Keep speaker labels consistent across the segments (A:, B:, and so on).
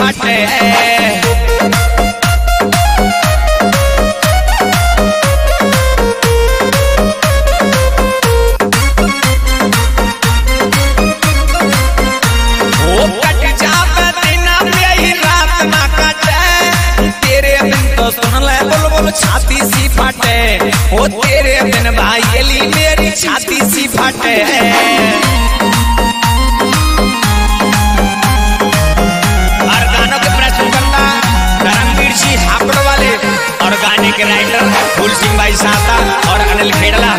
A: फटे। वो कट जावे दिन में ही रात ना कटे, तेरे बिन तो सुन ले बुलबुल छाती सी फटे। वो तेरे बिन भाईली मेरी छाती सी फटे। और गानों के प्रस्तुत करता धर्मवीर सिंह हापड़ वाले और गाने के राइटर फूल सिंह भाई साहता और अनिल खेड़ला।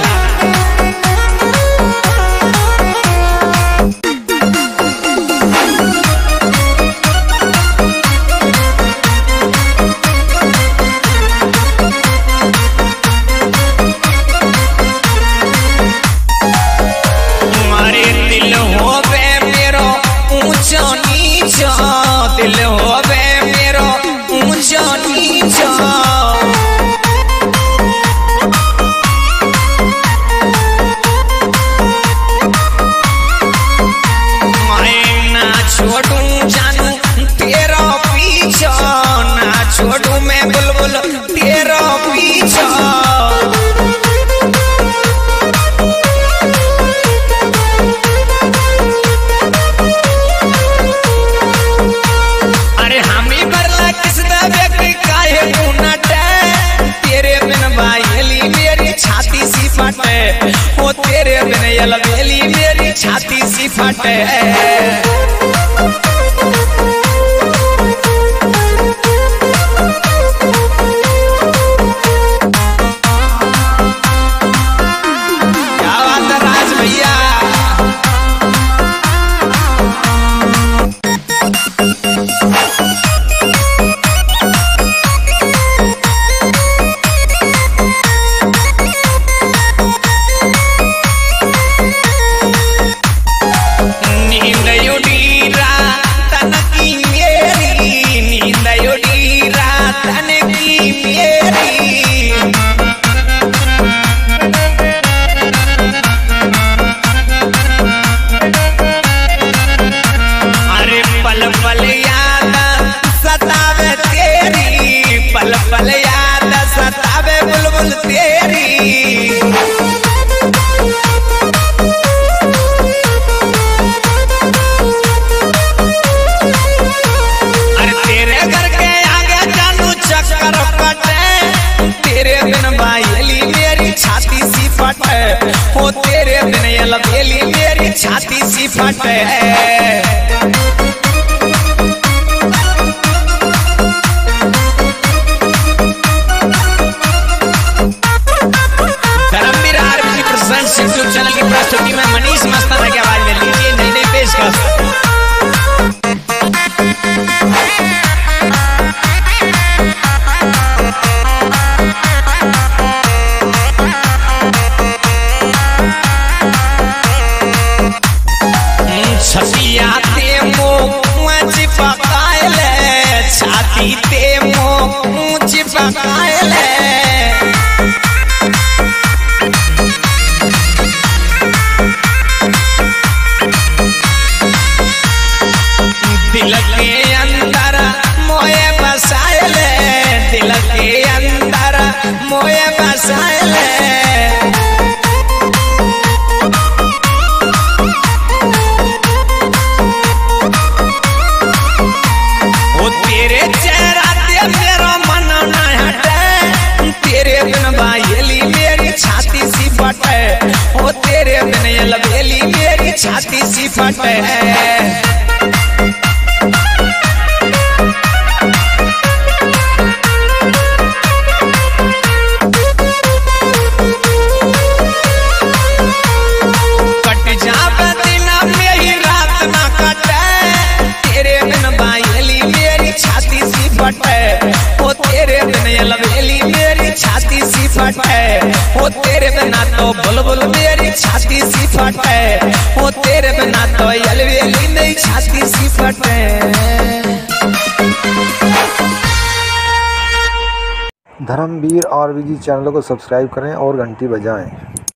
A: दिल होवे मेरो ऊंचा नीचा, मैं ना छोड़ू जानू तेरा पीछा, ना छोड़ू मैं बुलबुल तेरा पीछा। वो तेरे बिन यलवेली मेरी छाती सी फटे। क्या बात है राज भैया। पल याद सतावे बुलबुल तेरी, अरे तेरे घर के आगे जानू चक्कर कटे, तेरे बिन भाईली मेरी छाती सी फटे। वो तेरे बिन यलवेली मेरी छाती सी फटे। यूट्यूब चैनल की प्रस्तुति में मनीष मस्ताना की आवाज में लीजिए नई नई पेशकश। छतिया ते मुँह चिपकाएले, छाती ते मुँह चिपकाएले। दिल के अंदर मोए बसाएले, दिल के अंदर मोए बसाएले। वो तेरे चेहरा ते मेरा मन न हटे, तेरे बिन भाईली मेरी छाती सी फटे। वो तेरे बिन यलवेली मेरी छाती सी फटे। वो तेरे बिन यलवेली मेरी छाती सी फटे। वो तेरे बिना तो बुलबुल मेरी छाती सी फटे। वो तेरे बिना तो यलवेली मेरी छाती सी फटे।
B: धर्मवीर RVG चैनल को सब्सक्राइब करें और घंटी बजाएं।